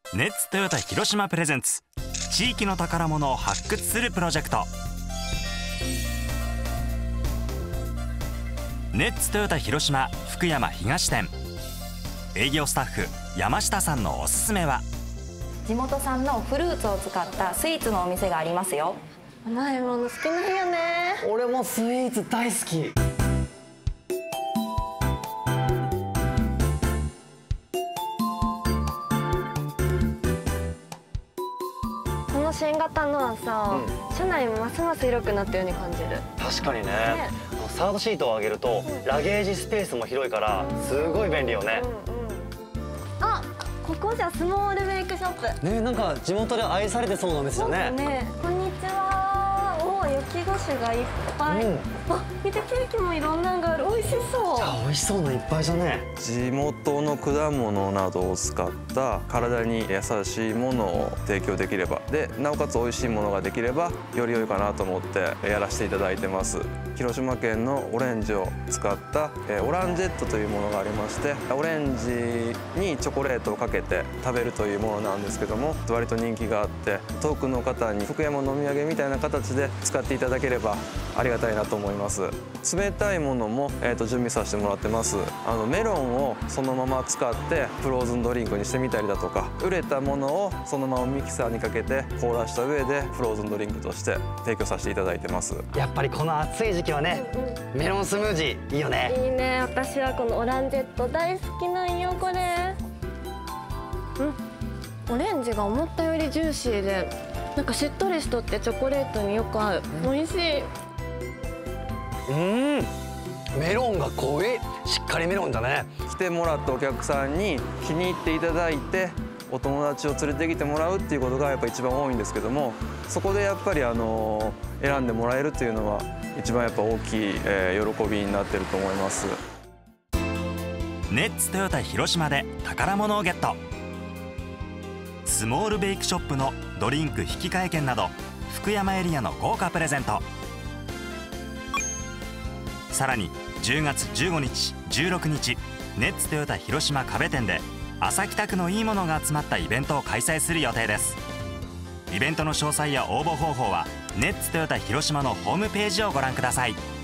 ネッツトヨタ広島プレゼンツ、地域の宝物を発掘するプロジェクト。ネッツトヨタ広島福山東店、営業スタッフ山下さんのおすすめは、 地元産のフルーツを使ったスイーツのお店がありますよ。 甘いもの好きなんよね。 俺もスイーツ大好き。 この新型のはさ、車内もますます広くなったように感じる。 確かにね。サードシートを上げるとラゲージスペースも広いからすごい便利よね。 あ、ここじゃスモールメイクショップ。 ね、なんか地元で愛されてそうなお店だね。 こんにちは。お、焼き菓子がいっぱい。あ、見てケーキもいろんなのがある。美味しそう。 美味しそうのいっぱいじゃね。 地元の果物などを使った体に優しいものを提供できれば、でなおかつ美味しいものができればより良いかなと思ってやらせていただいてます。広島県のオレンジを使ったオランジェットというものがありまして、オレンジにチョコレートをかけて食べるというものなんですけども、割と人気があって、遠くの方に福山のお土産みたいな形で使っていただければありがたいなと思います。冷たいものも準備させてもらってます。メロンをそのまま使ってフローズンドリンクにしてみたりだとか、売れたものをそのままミキサーにかけて凍らした上でフローズンドリンクとして提供させていただいてます。 やっぱりこの暑い時期はね、メロンスムージーいいよね。 いいね。私はこのオランジェット大好きなんよ。これオレンジが思ったよりジューシーで、なんかしっとりしとってチョコレートによく合う。美味しい。 メロンが濃い。しっかりメロンだね。 来てもらったお客さんに気に入っていただいて、お友達を連れてきてもらうっていうことがやっぱ一番多いんですけども、そこでやっぱり選んでもらえるっていうのは一番やっぱ大きい、喜びになってると思います。 ネッツトヨタ広島で宝物をゲット。スモールベイクショップのドリンク引換券など福山エリアの豪華プレゼント。さらに10月15日16日ネッツトヨタ広島壁店で朝北区のいいものが集まったイベントを開催する予定です。イベントの詳細や応募方法はネッツトヨタ広島のホームページをご覧ください。